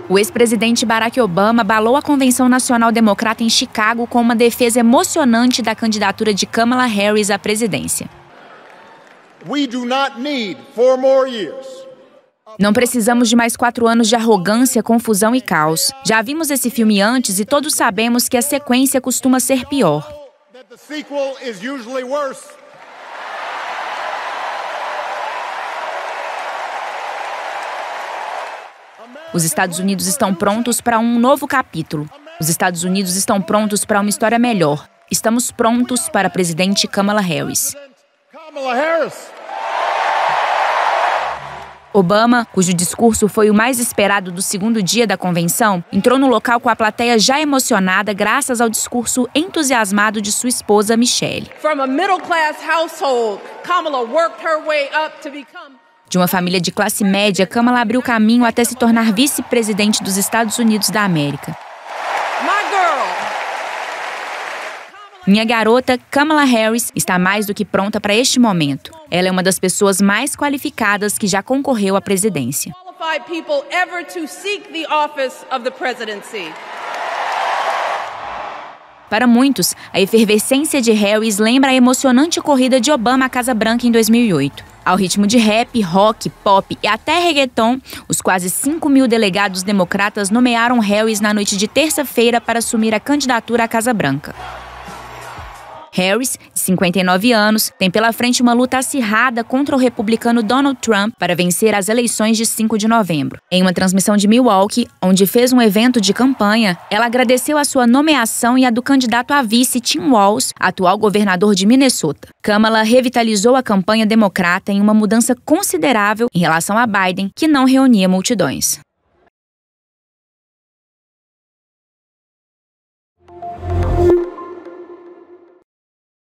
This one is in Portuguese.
O ex-presidente Barack Obama abalou a Convenção Nacional Democrata em Chicago com uma defesa emocionante da candidatura de Kamala Harris à presidência. Não precisamos de mais 4 anos de arrogância, confusão e caos. Já vimos esse filme antes e todos sabemos que a sequência costuma ser pior. Os Estados Unidos estão prontos para um novo capítulo. Os Estados Unidos estão prontos para uma história melhor. Estamos prontos para a presidente Kamala Harris. Obama, cujo discurso foi o mais esperado do segundo dia da convenção, entrou no local com a plateia já emocionada graças ao discurso entusiasmado de sua esposa Michelle. De uma família de classe média, Kamala abriu caminho até se tornar vice-presidente dos Estados Unidos da América. Minha garota, Kamala Harris, está mais do que pronta para este momento. Ela é uma das pessoas mais qualificadas que já concorreu à presidência. Para muitos, a efervescência de Harris lembra a emocionante corrida de Obama à Casa Branca em 2008. Ao ritmo de rap, rock, pop e até reggaeton, os quase 5.000 delegados democratas nomearam Harris na noite de terça-feira para assumir a candidatura à Casa Branca. Harris, de 59 anos, tem pela frente uma luta acirrada contra o republicano Donald Trump para vencer as eleições de 5 de novembro. Em uma transmissão de Milwaukee, onde fez um evento de campanha, ela agradeceu a sua nomeação e a do candidato a vice Tim Walz, atual governador de Minnesota. Kamala revitalizou a campanha democrata em uma mudança considerável em relação a Biden, que não reunia multidões.